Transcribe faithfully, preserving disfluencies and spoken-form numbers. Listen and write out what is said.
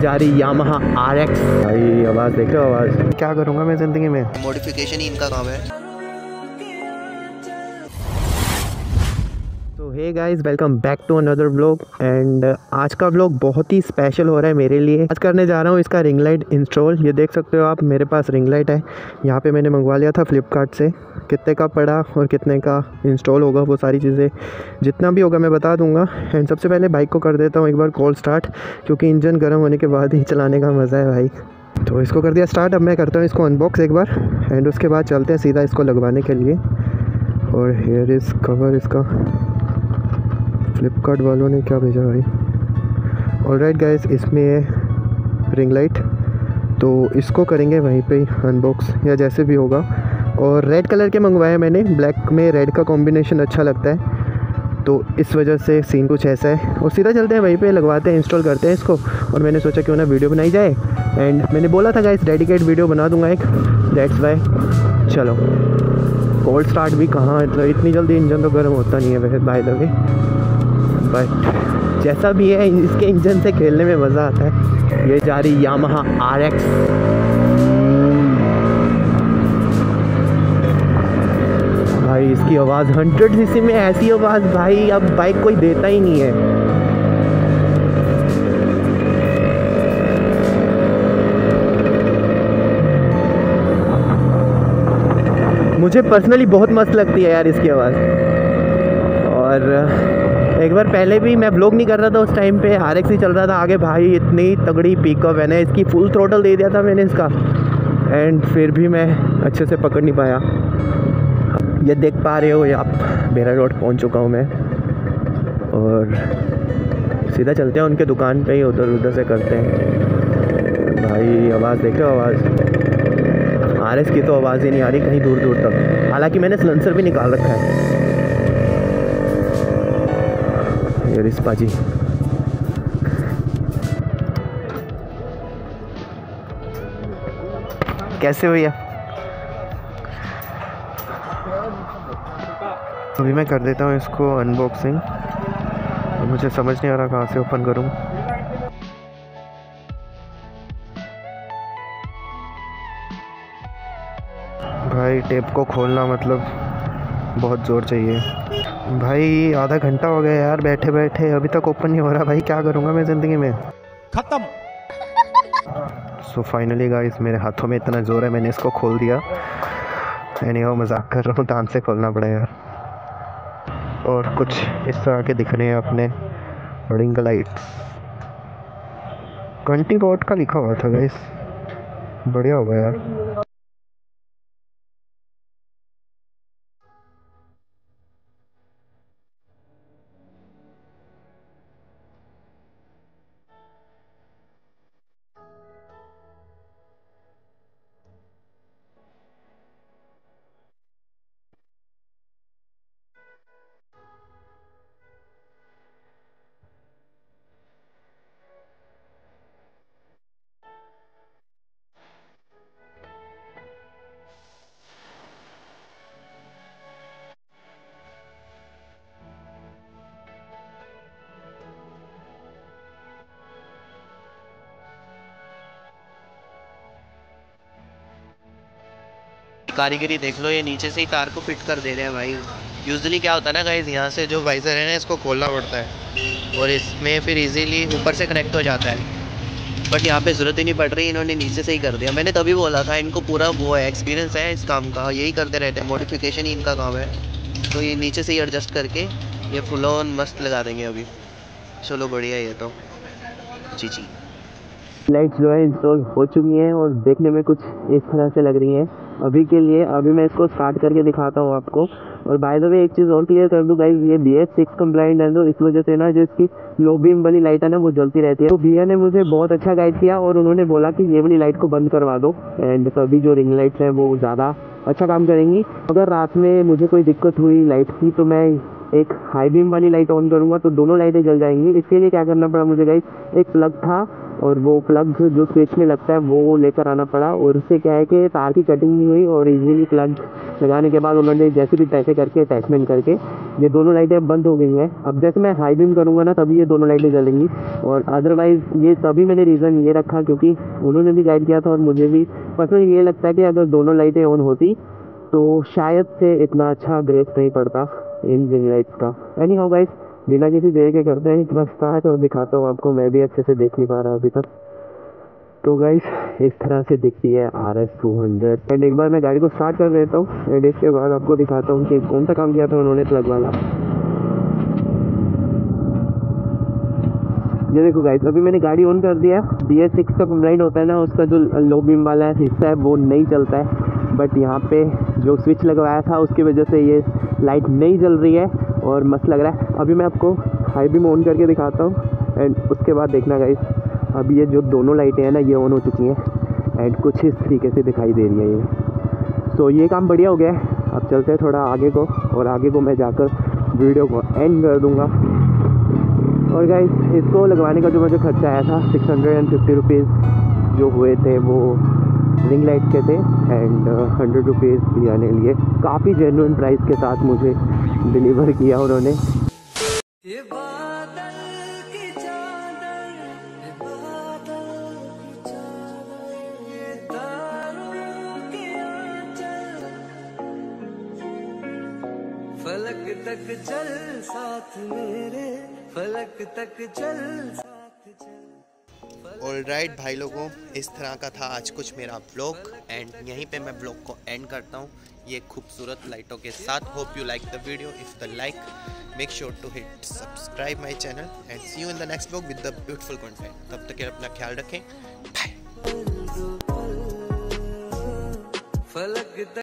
जा रही Yamaha R x. भाई आवाज़ देख रहे हो, आवाज़ क्या करूँगा मैं ज़िंदगी में, मॉडिफिकेशन ही इनका काम है। तो hey guys, welcome back to another vlog. And आज का व्लॉग बहुत ही स्पेशल हो रहा है मेरे लिए। आज करने जा रहा हूँ इसका रिंग लाइट इंस्टॉल। ये देख सकते हो आप, मेरे पास रिंग लाइट है। यहाँ पे मैंने मंगवा लिया था फ्लिपकार्ट से। कितने का पड़ा और कितने का इंस्टॉल होगा, वो सारी चीज़ें जितना भी होगा मैं बता दूंगा। एंड सबसे पहले बाइक को कर देता हूँ एक बार कॉल स्टार्ट, क्योंकि इंजन गर्म होने के बाद ही चलाने का मज़ा है भाई। तो इसको कर दिया स्टार्ट। अब मैं करता हूँ इसको अनबॉक्स एक बार, एंड उसके बाद चलते हैं सीधा इसको लगवाने के लिए। और हेयर इज़ कवर इसका, फ्लिपकार्ट वालों ने क्या भेजा भाई। ऑलराइट गाइस, इसमें है रिंग लाइट, तो इसको करेंगे वहीं पे अनबॉक्स या जैसे भी होगा। और रेड कलर के मंगवाए मैंने, ब्लैक में रेड का कॉम्बिनेशन अच्छा लगता है, तो इस वजह से सीन कुछ ऐसा है। और सीधा चलते हैं वहीं पे, लगवाते हैं, इंस्टॉल करते हैं इसको। और मैंने सोचा क्यों ना वीडियो बनाई जाए, एंड मैंने बोला था गाइस डेडिकेट वीडियो बना दूंगा एक, दैट्स वाई। चलो, कोल्ड स्टार्ट भी कहाँ, मतलब इतनी जल्दी इंजन तो गर्म होता नहीं है वैसे बाय द वे, बट जैसा भी है इसके इंजन से खेलने में मज़ा आता है। ये जा रही यामाहा आर एक्स। भाई इसकी आवाज़ हंड्रेड सीसी में, ऐसी आवाज़ भाई अब बाइक कोई देता ही नहीं है। मुझे पर्सनली बहुत मस्त लगती है यार इसकी आवाज़। और एक बार पहले भी मैं व्लॉग नहीं कर रहा था उस टाइम पे, आर एक्स ही चल रहा था आगे। भाई इतनी तगड़ी पिकअप है ना इसकी, फुल थ्रोटल दे दिया था मैंने इसका, एंड फिर भी मैं अच्छे से पकड़ नहीं पाया। ये देख पा रहे हो आप, बेरा रोड पहुंच चुका हूँ मैं। और सीधा चलते हैं उनके दुकान पे ही, उधर उधर से करते हैं। भाई आवाज़ देख रहे हो, आवाज़ आर एक्स की तो आवाज़ ही नहीं आ रही कहीं दूर दूर तक। हालांकि मैंने सिलेंसर भी निकाल रखा है। ये रिस्पा जी, कैसे हो? अभी मैं कर देता हूँ इसको अनबॉक्सिंग। मुझे समझ नहीं आ रहा कहाँ से ओपन करूँ। भाई टेप को खोलना मतलब बहुत ज़ोर चाहिए। भाई आधा घंटा हो गया यार बैठे बैठे, अभी तक ओपन नहीं हो रहा। भाई क्या करूँगा मैं ज़िंदगी में, खत्म। सो फाइनली गाइस, मेरे हाथों में इतना ज़ोर है, मैंने इसको खोल दिया। एनी हाउ, मजाक कर रहा हूँ, दांत से खोलना पड़ेगा। और कुछ इस तरह के दिख रहे हैं अपने रिंग लाइट। ट्वेंटी वॉट का लिखा हुआ था गाइस, बढ़िया होगा यार। कारीगरी देख लो, ये नीचे से ही तार को फिट कर दे रहे हैं भाई। यूजुअली क्या होता है ना गाइस, यहाँ से जो वाइजर है ना इसको खोलना पड़ता है और इसमें फिर इजीली ऊपर से कनेक्ट हो जाता है। बट यहाँ पे ज़रूरत ही नहीं पड़ रही, इन्होंने नीचे से ही कर दिया। मैंने तभी बोला था इनको पूरा वो है, एक्सपीरियंस है इस काम का, यही करते रहते हैं, मॉडिफिकेशन ही इनका काम है। तो ये नीचे से ही एडजस्ट करके ये फुल ऑन मस्त लगा देंगे अभी। चलो बढ़िया, ये तो जी जी। लाइट्स जो है इंस्टॉल हो चुकी हैं और देखने में कुछ इस तरह से लग रही हैं अभी के लिए। अभी मैं इसको स्टार्ट करके दिखाता हूँ आपको। और बाय द वे एक चीज़ और क्लियर कर दूँ गाइस, ये बी एस सिक्स कंप्लाइंट है, तो इस वजह से ना जो इसकी लो बीम वाली लाइट है ना वो जलती रहती है। तो भैया ने मुझे बहुत अच्छा गाइड किया और उन्होंने बोला कि ये वाली लाइट को बंद करवा दो, एंड सभी जो रिंग लाइट्स हैं वो ज़्यादा अच्छा काम करेंगी। अगर रात में मुझे कोई दिक्कत हुई लाइट की, तो मैं एक हाई बीम वाली लाइट ऑन करूँगा तो दोनों लाइटें जल जाएंगी। इसके लिए क्या करना पड़ा मुझे गाइस, एक प्लग था और वो प्लग जो स्विच में लगता है वो लेकर आना पड़ा, और उससे क्या है कि तार की कटिंग नहीं हुई और इजीली प्लग लगाने के बाद उन्होंने जैसे भी तैसे करके अटैचमेंट करके ये दोनों लाइटें अब बंद हो गई हैं। अब जैसे मैं हाई बीम करूँगा ना तभी ये दोनों लाइटें जलेंगी, और अदरवाइज़ ये तभी मैंने रीज़न ये रखा क्योंकि उन्होंने भी गाइड किया था और मुझे भी पर्सनली ये लगता है कि अगर दोनों लाइटें ऑन होती तो शायद से इतना अच्छा ग्रेस नहीं पड़ता इन रिंग लाइट्स का। एनी हाउ गाइस, बिना किसी देर के करते हैं बस स्टार्ट और दिखाता हूँ आपको। मैं भी अच्छे से देख नहीं पा रहा अभी तक। तो गाइस इस तरह से दिखती है R S two hundred. And एक बार मैं गाड़ी को स्टार्ट कर देता हूँ एंड इसके बाद आपको दिखाता हूँ कि कौन सा काम किया था उन्होंने प्लग वाला। ये देखो गाइस, अभी मैंने गाड़ी ऑन कर दिया। बी एस सिक्स का कंप्लाइंट होता है ना, उसका जो लो बीम वाला हिस्सा है वो नहीं चलता है, बट यहाँ पे जो स्विच लगवाया था उसकी वजह से ये लाइट नहीं जल रही है और मस्त लग रहा है। अभी मैं आपको हाई बीम ऑन करके दिखाता हूँ एंड उसके बाद देखना गाइस। अभी ये जो दोनों लाइटें हैं ना ये ऑन हो चुकी हैं एंड कुछ इस तरीके से दिखाई दे रही है ये। सो ये काम बढ़िया हो गया है। अब चलते हैं थोड़ा आगे को, और आगे को मैं जाकर वीडियो को एंड कर दूँगा। और गाइस इसको लगवाने का जो मुझे खर्चा आया था six hundred and fifty rupees जो हुए थे वो रिंग लाइट के थे, एंड हंड्रेड रुपीज़ भी आने लिए काफ़ी जेन्युइन प्राइस के साथ मुझे डिलीवर किया उन्होंने। ये बादल की चादर, ये बादल की चादर, ये तारों की आंचल, फलक तक चल साथ मेरे, फलक तक चल साथ चल। ऑलराइट भाई लोगों, इस तरह का था आज कुछ मेरा ब्लॉग, एंड यहीं पे मैं ब्लॉग को एंड करता हूँ ये खूबसूरत लाइटों के साथ। Hope you like the video. If the like, make sure to hit subscribe my channel and see you in the next blog with the beautiful content. तब तक अपना ख्याल रखें। बाय। फलक